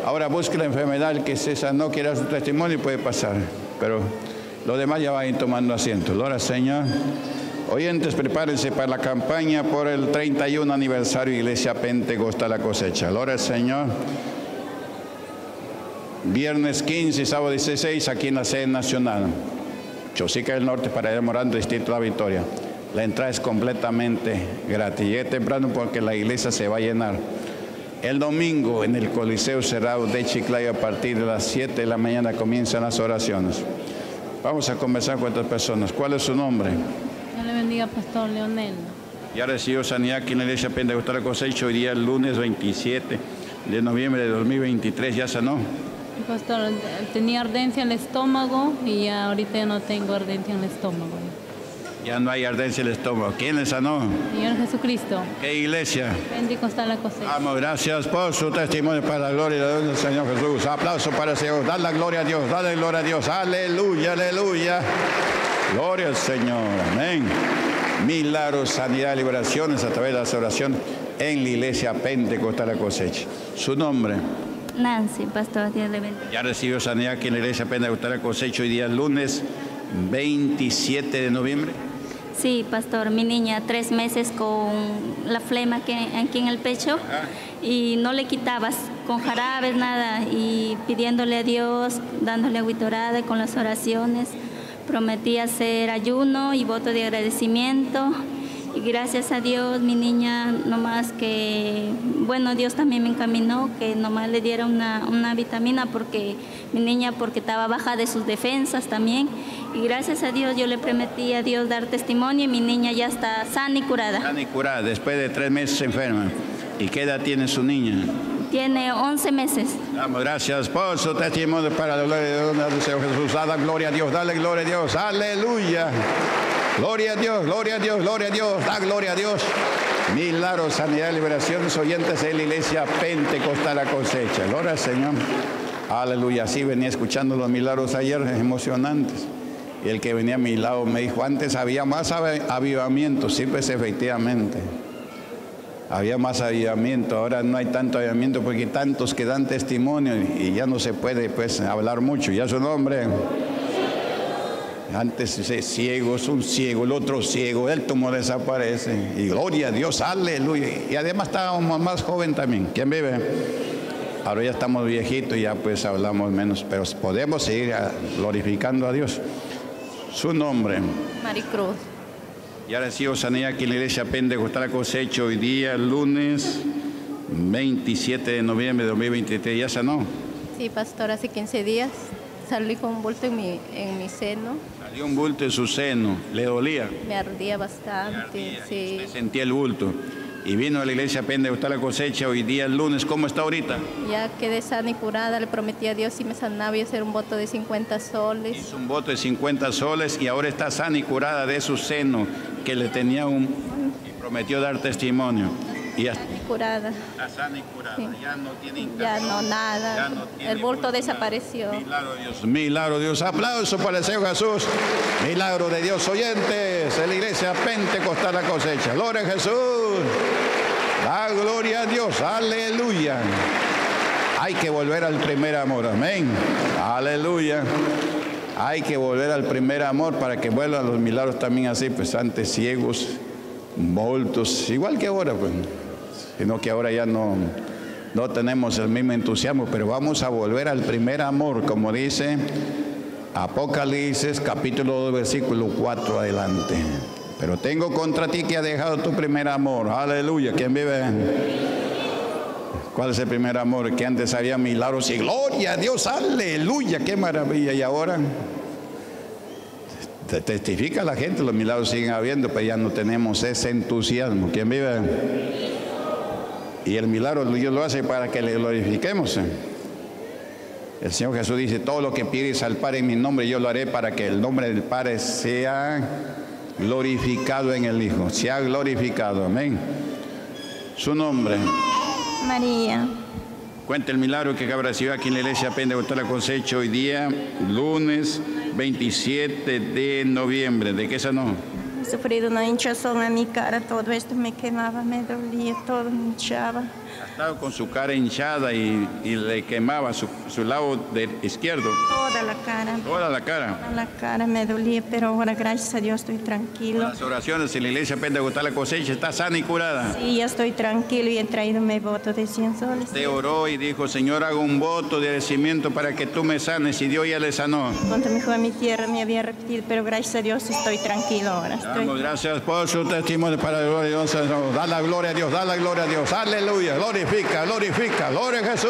Ahora busque la enfermedad, el que se sanó, quiera su testimonio y puede pasar. Pero los demás ya van a ir tomando asiento. Gloria al Señor. Oyentes, prepárense para la campaña por el 31 aniversario Iglesia Pentecostal La Cosecha. Gloria al Señor. Viernes 15 y sábado 16 aquí en la sede nacional. Chosica del Norte para ir Morando, Distrito La Victoria. La entrada es completamente gratis. Llegue temprano porque la iglesia se va a llenar. El domingo en el Coliseo Cerrado de Chiclayo a partir de las 7 de la mañana comienzan las oraciones. Vamos a conversar con estas personas. ¿Cuál es su nombre? Dios le bendiga, Pastor Leonel. Ya recibió sanidad aquí en la Iglesia Pentecostal La Cosecha. Hoy día, el lunes 27 de noviembre de 2023, ya sanó. Pastor, tenía ardencia en el estómago y ya ahorita ya no tengo ardencia en el estómago. Ya no hay ardencia en el estómago. ¿Quién le sanó? Señor Jesucristo. ¿Qué iglesia? Pentecostal La Cosecha. Vamos, gracias por su testimonio para la gloria de Dios, del Señor Jesús. Aplauso para el Señor. Dale la gloria a Dios, dale gloria a Dios. Aleluya, aleluya. Gloria al Señor. Amén. Milagros, sanidad, liberaciones a través de las oraciones en la Iglesia Pentecostal La Cosecha. Su nombre. Nancy, pastor, Dios le bendiga. Ya recibió sanidad aquí en la Iglesia Pentecostal La Cosecha hoy día lunes 27 de noviembre. Sí, pastor, mi niña 3 meses con la flema aquí en el pecho y no le quitabas con jarabes, nada, y pidiéndole a Dios, dándole agüita orada con las oraciones. Prometí hacer ayuno y voto de agradecimiento. Y gracias a Dios, mi niña, nomás que, bueno, Dios también me encaminó, que nomás le diera una vitamina porque mi niña, porque estaba baja de sus defensas también. Y gracias a Dios, yo le prometí a Dios dar testimonio y mi niña ya está sana y curada. Sana y curada, después de 3 meses enferma. ¿Y qué edad tiene su niña? Tiene 11 meses. Damos gracias por su testimonio para la gloria de Dios, del Señor Jesús. Dale gloria a Dios, dale gloria a Dios. Aleluya. Gloria a Dios, gloria a Dios, gloria a Dios, da gloria a Dios. Milagros, sanidad, liberaciones, oyentes de la Iglesia Pentecostal La Cosecha. Gloria al Señor. Aleluya. Así venía escuchando los milagros ayer, emocionantes. Y el que venía a mi lado me dijo, antes había más avivamiento. Sí, pues efectivamente. Había más avivamiento, ahora no hay tanto avivamiento porque hay tantos que dan testimonio y ya no se puede pues hablar mucho. Ya su nombre. Antes ciegos, un ciego, el otro ciego, el tumor desaparece. Y gloria a Dios, aleluya. Y además estábamos más joven también. ¿Quién vive? Ahora ya estamos viejitos y ya pues hablamos menos, pero podemos seguir glorificando a Dios. Su nombre. Maricruz. Ya recibo sanidad aquí en la Iglesia Pentecostal La Cosecha hoy día, lunes 27 de noviembre de 2023. ¿Ya sanó? Sí, pastor, hace 15 días salí con un bulto en mi seno. Salió un bulto en su seno. ¿Le dolía? Me ardía bastante, sí. Usted sentía el bulto. Y vino a la Iglesia Pentecostal La Cosecha hoy día, el lunes. ¿Cómo está ahorita? Ya quedé sana y curada, le prometí a Dios si me sanaba y hacer un voto de 50 soles. Hizo un voto de 50 soles y ahora está sana y curada de su seno, que le tenía y prometió dar testimonio. Y ya Sana y curada. está sana y curada, Sí. ya no tiene Ya no, nada. Ya no tiene El bulto desapareció. Milagro de Dios, milagro de Dios. Aplauso para el Señor Jesús. Milagro de Dios, oyentes de la Iglesia Pentecostal La Cosecha. Gloria a Jesús. La gloria a Dios. Aleluya. Hay que volver al primer amor. Amén. Aleluya. Hay que volver al primer amor para que vuelvan los milagros también así, pues antes ciegos, voltos, igual que ahora, pues. Sino que ahora ya no tenemos el mismo entusiasmo, pero vamos a volver al primer amor, como dice Apocalipsis capítulo 2 versículo 4 adelante. Pero tengo contra ti que has dejado tu primer amor. Aleluya. ¿Quién vive? ¿Cuál es el primer amor? Que antes había milagros y gloria a Dios. Aleluya. Qué maravilla. Y ahora testifica la gente, los milagros siguen habiendo, pero ya no tenemos ese entusiasmo. ¿Quién vive? Y el milagro Dios lo hace para que le glorifiquemos. El Señor Jesús dice, todo lo que pides al Padre en mi nombre, yo lo haré para que el nombre del Padre sea glorificado en el Hijo. Sea glorificado. Amén. Su nombre. María. Cuenta el milagro que habrá recibido aquí en la Iglesia Pentecostal La Cosecha hoy día, lunes 27 de noviembre. ¿De qué sanó? He sufrido una hinchazón en mi cara, todo esto me quemaba, me dolía, todo me hinchaba. Ha estado con su cara hinchada y le quemaba su lado izquierdo. Toda la cara. Toda la cara. Toda la cara me dolía, pero ahora gracias a Dios estoy tranquilo. Las oraciones en la iglesia Pentecostal La Cosecha está sana y curada. Sí, ya estoy tranquilo y he traído mi voto de 100 soles. Usted oró y dijo, Señor, hago un voto de agradecimiento para que tú me sanes, y Dios ya le sanó. Cuando me fue a mi tierra me había repetido, pero gracias a Dios estoy tranquilo ahora. Damos gracias por su testimonio para la gloria de Dios. Da la gloria a Dios, da la gloria a Dios. Aleluya, glorifica, glorifica, gloria a Jesús.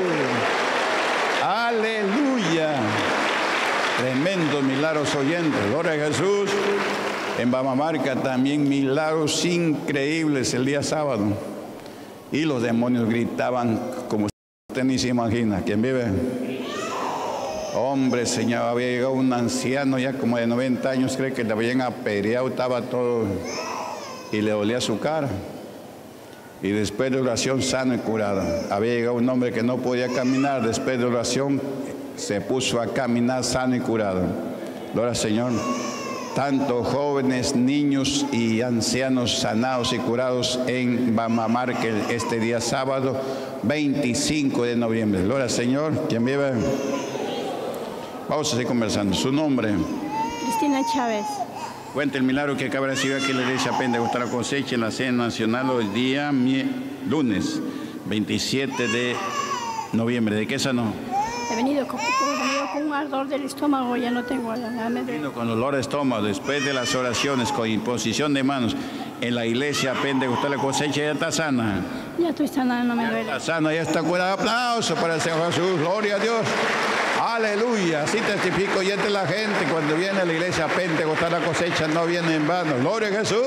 Aleluya. Tremendos milagros oyentes, gloria a Jesús. En Bamamarca también milagros increíbles el día sábado. Y los demonios gritaban como usted ni se imagina. ¿Quién vive? Hombre, Señor, había llegado un anciano ya como de 90 años, cree que le habían apedreado, estaba todo y le dolía su cara. Y después de oración sano y curado. Había llegado un hombre que no podía caminar, después de oración se puso a caminar sano y curado. Gloria al Señor. Tanto jóvenes, niños y ancianos sanados y curados en Bamamarca este día sábado 25 de noviembre. Gloria al Señor. ¿Quién vive? Vamos a seguir conversando. ¿Su nombre? Cristina Chávez. Cuenta el milagro que acaba de recibir aquí en la iglesia Pentecostal La Cosecha en la cena nacional hoy día lunes 27 de noviembre. ¿De qué sanó? He venido con un ardor del estómago, ya no tengo nada. Vino con dolor de estómago después de las oraciones con imposición de manos en la iglesia Pentecostal La Cosecha. Ya está sana. Ya estoy sana, no me duele. Está sana, ya está curada. Aplauso para el Señor Jesús. Gloria a Dios. Aleluya. Así testifico y entre la gente cuando viene a la iglesia Pentecostal La Cosecha no viene en vano. Gloria a Jesús.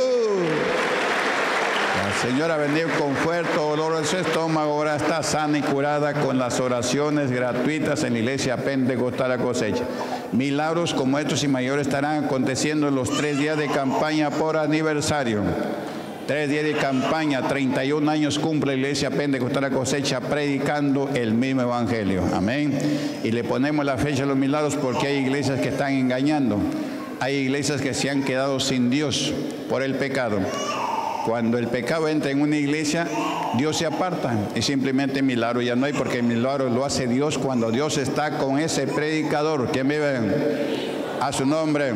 La señora ha venido con fuerte dolor en su estómago, ahora está sana y curada con las oraciones gratuitas en la iglesia Pentecostal La Cosecha. Milagros como estos y mayores estarán aconteciendo en los 3 días de campaña por aniversario. 3 días de campaña, 31 años cumple la iglesia Pentecostal La Cosecha predicando el mismo evangelio. Amén. Y le ponemos la fecha de los milagros porque hay iglesias que están engañando. Hay iglesias que se han quedado sin Dios por el pecado. Cuando el pecado entra en una iglesia, Dios se aparta y simplemente milagro ya no hay, porque el milagro lo hace Dios cuando Dios está con ese predicador. ¿Quién vive? A su nombre.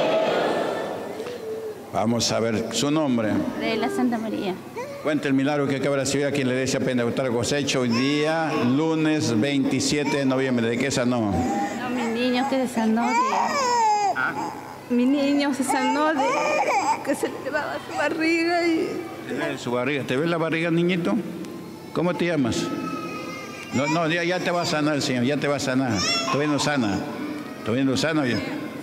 Vamos a ver su nombre. De la Santa María. Cuenta el milagro que acaba de recibir aquí en la iglesia Pentecostal La Cosecha hoy día, lunes 27 de noviembre. ¿De qué sanó? No, mi niño que se sanó de... Mi niño se sanó de que se le llevaba su barriga y... Su barriga. ¿Te ves la barriga, niñito? ¿Cómo te llamas? No, ya te va a sanar el Señor, ya te va a sanar. Todavía no sana. Todavía no sana ya.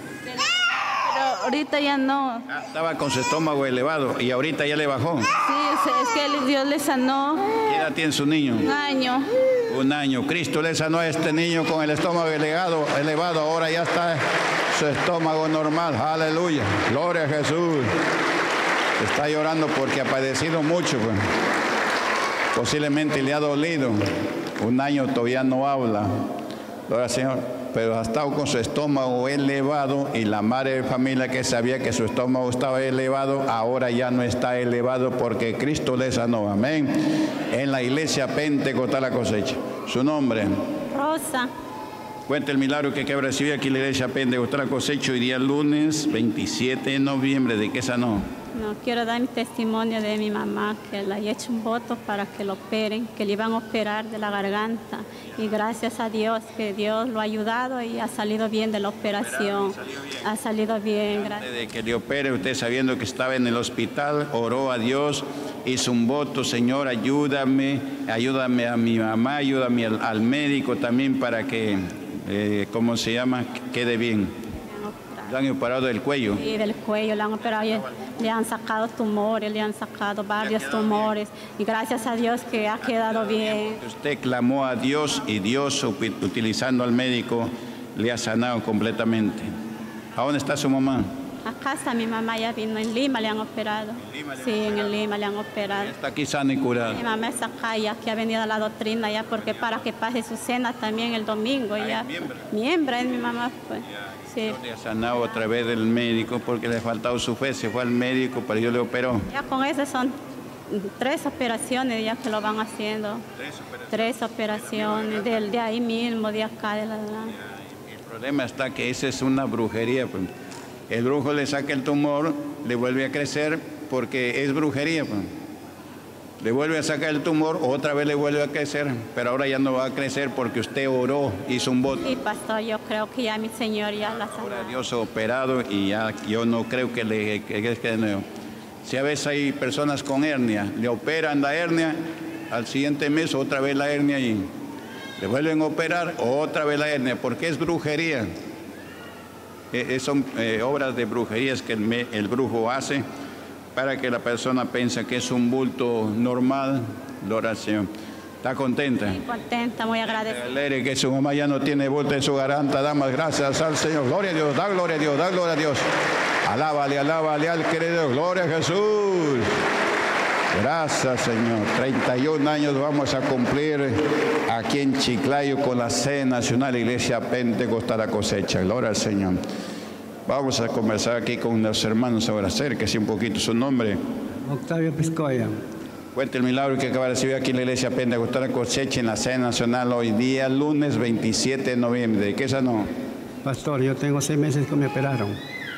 Pero ahorita ya no. Estaba con su estómago elevado y ahorita ya le bajó. Sí, es que Dios le sanó. ¿Qué edad tiene su niño? 1 año. 1 año. Cristo le sanó a este niño con el estómago elevado. Ahora ya está su estómago normal. Aleluya. Gloria a Jesús. Está llorando porque ha padecido mucho. Pues. Posiblemente le ha dolido. 1 año todavía no habla. Gloria al Señor. Pero ha estado con su estómago elevado y la madre de familia que sabía que su estómago estaba elevado, ahora ya no está elevado porque Cristo le sanó. Amén. En la iglesia Pentecostal La Cosecha. Su nombre. Rosa. Cuenta el milagro que acaba de recibir aquí en la iglesia Pentecostal La Cosecha hoy día lunes 27 de noviembre. ¿De qué sanó? No, quiero dar mi testimonio de mi mamá, que le he hecho un voto para que lo operen, que le iban a operar de la garganta. Y gracias a Dios, que Dios lo ha ayudado y ha salido bien de la operación. Ha salido bien, gracias. Antes de que le opere, usted sabiendo que estaba en el hospital, oró a Dios, hizo un voto: Señor, ayúdame a mi mamá, ayúdame al médico también para que, ¿cómo se llama?, quede bien. ¿Le han operado del cuello? Sí, del cuello le han operado, le han sacado tumores, le han sacado varios tumores y gracias a Dios que ha quedado bien. Usted clamó a Dios y Dios, utilizando al médico, le ha sanado completamente. ¿A dónde está su mamá? Acá está mi mamá, ya vino en Lima, le han operado. Sí, en Lima le han operado. Está aquí sana y curada. Mi mamá está acá, ya que ha venido a la doctrina, ya porque para que pase su cena también el domingo. Ya. Miembro es mi mamá, pues. Sí. Le ha sanado a través del médico porque le ha faltado su fe, se fue al médico, pero yo le operó. Ya con eso son 3 operaciones ya que lo van haciendo. 3 operaciones de ahí mismo, de acá, de la... El problema está que esa es una brujería. Pues. El brujo le saca el tumor, le vuelve a crecer porque es brujería. Pues. Le vuelve a sacar el tumor, otra vez le vuelve a crecer, pero ahora ya no va a crecer porque usted oró, hizo un voto. Sí, pastor, yo creo que ya mi Señor ya la sanó. Ahora Dios ha operado y ya yo no creo que le quede de nuevo. Si a veces hay personas con hernia, le operan la hernia, al siguiente mes otra vez la hernia y le vuelven a operar, otra vez la hernia, porque es brujería. Son obras de brujerías que el brujo hace para que la persona piense que es un bulto normal, la oración. ¿Está contenta? Muy contenta, muy agradecida. Alegre que su mamá ya no tiene bulto en su garganta. Damos gracias al Señor. Gloria a Dios, da gloria a Dios, da gloria a Dios. Alábale al querido. Gloria a Jesús. Gracias, Señor. 31 años vamos a cumplir aquí en Chiclayo con la sede nacional Iglesia Pentecostal La Cosecha. Gloria al Señor. Vamos a conversar aquí con los hermanos ahora. Acérquese un poquito su nombre. Octavio Piscoya. Cuente el milagro que acaba de recibir aquí en la Iglesia Pentecostal La Cosecha en la sede nacional hoy día, lunes 27 de noviembre. ¿De qué sanó? Pastor, yo tengo 6 meses que me operaron.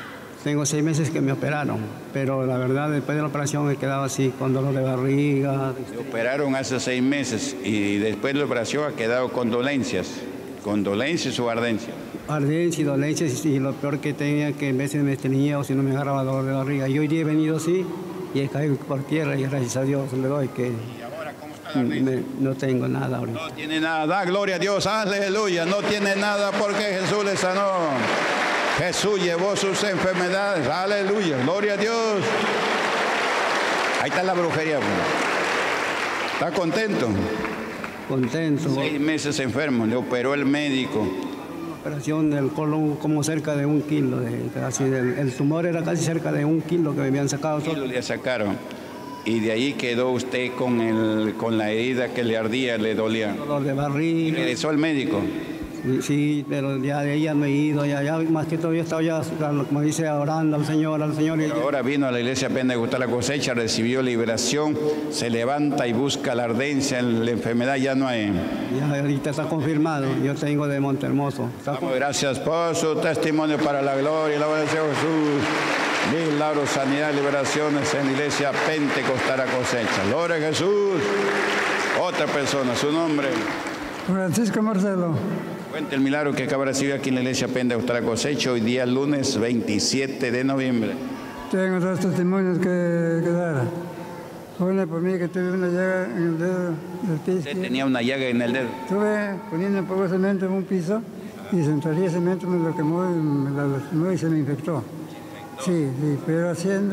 Pero la verdad, después de la operación he quedado así, con dolor de barriga. Me operaron hace 6 meses y después de la operación ha quedado con dolencias. ¿Condolencias o ardencia? Ardencia y dolencias, y lo peor que tenía que en veces me estreñía o si no me agarraba dolor de barriga. Y hoy día he venido así y he caído por tierra y gracias a Dios le doy que... ¿Y ahora cómo está la ardencia? No tengo nada ahorita. No tiene nada, da gloria a Dios, aleluya. No tiene nada porque Jesús le sanó. Jesús llevó sus enfermedades, aleluya, gloria a Dios. Ahí está la brujería. Pues. ¿Está contento? Contento. 6 meses enfermo, le operó el médico. Operación del colon como cerca de 1 kilo. El tumor era casi cerca de 1 kilo que me habían sacado. 1 kilo le sacaron. Y de ahí quedó usted con la herida que le ardía, le dolía. Dolor de barriga. ¿Regresó al médico? Sí, pero ya de ahí ya me he ido, ya más que todo yo estaba ya, como dice, orando al Señor. Y ahora vino a la Iglesia Pentecostal La Cosecha, recibió liberación, se levanta y busca la ardencia, la enfermedad ya no hay. Ya ahorita está confirmado, yo tengo de Montehermoso. Damos gracias por su testimonio para la gloria y la obra del Señor Jesús. Milagros, sanidad, liberaciones en la Iglesia Pentecostal La Cosecha. Gloria a Jesús. Otra persona, su nombre. Francisco Marcelo. Cuente el milagro que acaba de recibir aquí en la Iglesia Pentecostal La Cosecha hoy día lunes 27 de noviembre. Tengo 2 testimonios que dar. Una por mí que tuve una llaga en el dedo del pie. ¿Usted tenía una llaga en el dedo? Estuve poniendo un poco de cemento en un piso y se entraría el cemento, me lo quemó, me la lastimó y se me infectó. Sí, pero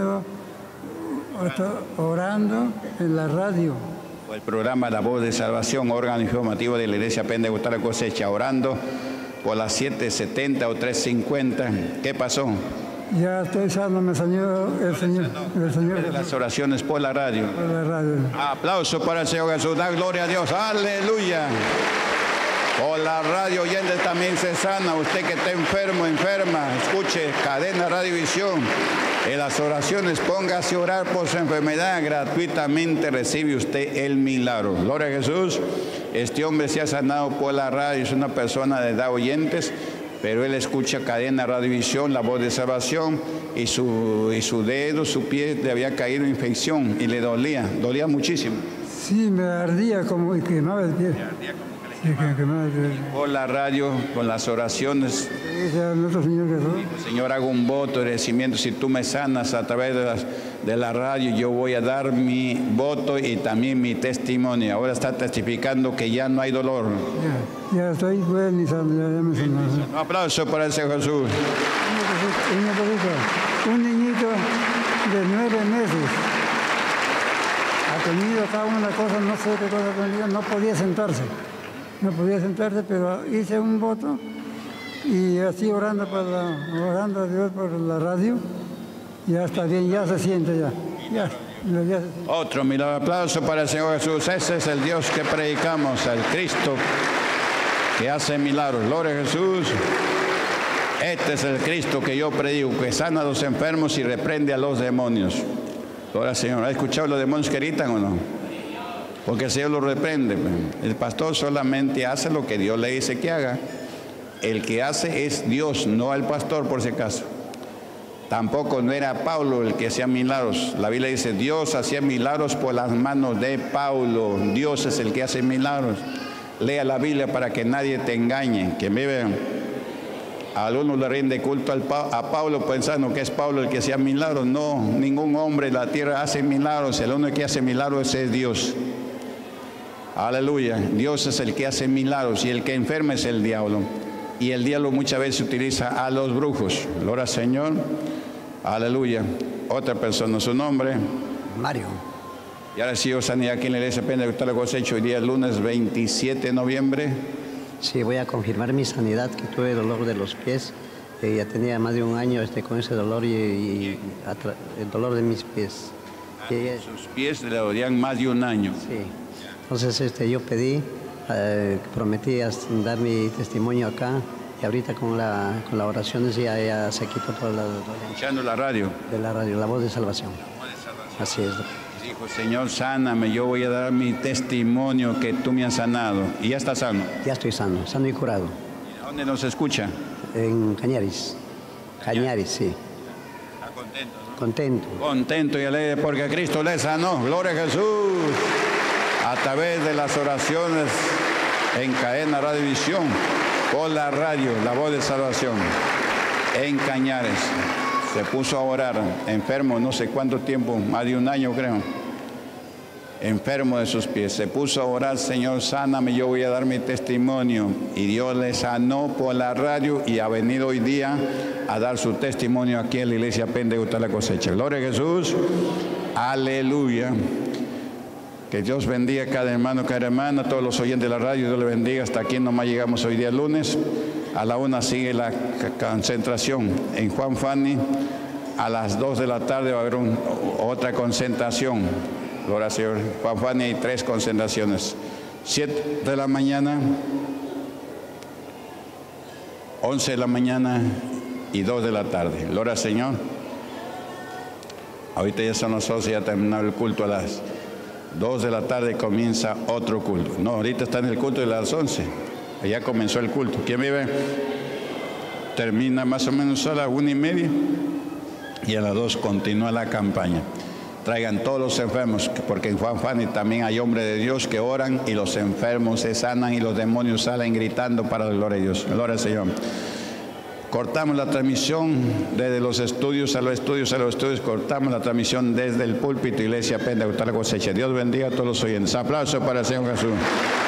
orando en la radio. El programa La Voz de Salvación, órgano informativo de la Iglesia Pentecostal La Cosecha, orando por las 7:70 o 3:50. ¿Qué pasó? Ya estoy sano, me sanó el Señor. Las oraciones por la radio. Por la radio. Aplauso para el Señor Jesús, da gloria a Dios, aleluya. Por la radio oyente también se sana. Usted que está enfermo, enferma, escuche Cadena Radiovisión. En las oraciones póngase a orar por su enfermedad, gratuitamente recibe usted el milagro. Gloria a Jesús. Este hombre se ha sanado por la radio, es una persona de edad oyentes, pero él escucha Cadena Radiovisión, La Voz de Salvación, y su dedo, su pie le había caído infección y le dolía muchísimo. Sí, me ardía como y quemaba el pie. Por la radio, con las oraciones. Señor, hago un voto de agradecimiento. Si tú me sanas a través de la radio, yo voy a dar mi voto y también mi testimonio. Ahora está testificando que ya no hay dolor. Ya estoy bueno y sano, ya me sanó. Un aplauso para el Señor Jesús. Un niñito de 9 meses. Ha tenido cada una cosa, no sé qué cosa tenía, no podía sentarse. Pero hice un voto y así orando a Dios por la radio, ya está bien, ya se siente ya se siente. Otro milagro, aplauso para el Señor Jesús. Ese es el Dios que predicamos, el Cristo que hace milagros. Gloria a Jesús. Este es el Cristo que yo predico, que sana a los enfermos y reprende a los demonios. Gloria al Señor. ¿Ha escuchado los demonios que gritan o no? Porque el Señor lo reprende. El pastor solamente hace lo que Dios le dice que haga. El que hace es Dios, no el pastor, por si acaso. Tampoco no era Pablo el que hacía milagros. La Biblia dice, Dios hacía milagros por las manos de Pablo. Dios es el que hace milagros. Lea la Biblia para que nadie te engañe. Que me vean. Algunos le rinde culto a Pablo pensando que es Pablo el que hacía milagros. No, ningún hombre en la tierra hace milagros. El único que hace milagros es Dios. Aleluya. Dios es el que hace milagros y el que enferma es el diablo. Y el diablo muchas veces utiliza a los brujos. Gloria al Señor. Aleluya. Otra persona, su nombre. Mario. Y ahora sí, sanidad aquí en la iglesia Pende Gustar la Cosecha. Hoy día lunes 27 de noviembre. Sí, voy a confirmar mi sanidad, que tuve dolor de los pies. Ya tenía más de un año con ese dolor y el dolor de mis pies. Sus pies le dolían más de un año. Sí. Entonces yo pedí, prometí dar mi testimonio acá y ahorita con la oración ya se quitó toda la dolencia. Escuchando la radio. De la radio, la voz de salvación. La voz de salvación. Así es. Dijo, Señor, sáname, yo voy a dar mi testimonio que tú me has sanado. ¿Y ya está sano? Ya estoy sano, sano y curado. ¿Y a dónde nos escucha? En Cañaris. Cañaris, sí. ¿Está contento, no? Contento. Contento y alegre porque Cristo le sanó. Gloria a Jesús. A través de las oraciones en cadena Radiovisión, por la radio, la voz de salvación, en Cañares. Se puso a orar, enfermo no sé cuánto tiempo, más de un año creo, enfermo de sus pies. Se puso a orar, Señor, sáname, yo voy a dar mi testimonio. Y Dios le sanó por la radio y ha venido hoy día a dar su testimonio aquí en la iglesia Pende Gustar la Cosecha. Gloria a Jesús, aleluya. Que Dios bendiga a cada hermano, cada hermana, a todos los oyentes de la radio. Dios le bendiga. Hasta aquí nomás llegamos hoy día lunes. A la 1 sigue la concentración en Juan Fanny. A las 2 de la tarde va a haber otra concentración. Gloria al Señor. Juan Fanny hay 3 concentraciones. 7 de la mañana, 11 de la mañana y 2 de la tarde. Gloria al Señor. Ahorita ya son las 11, ya terminó el culto a las 2 de la tarde comienza otro culto. No, ahorita está en el culto de las 11. Ya comenzó el culto. ¿Quién vive? Termina más o menos a las 1:30 y a las 2 continúa la campaña. Traigan todos los enfermos, porque en Juan Fanny también hay hombres de Dios que oran y los enfermos se sanan y los demonios salen gritando para la gloria de Dios. Gloria al Señor. Cortamos la transmisión desde los estudios a los estudios, cortamos la transmisión desde el púlpito, iglesia Pende Gustar la Cosecha. Dios bendiga a todos los oyentes. Aplausos para el Señor Jesús.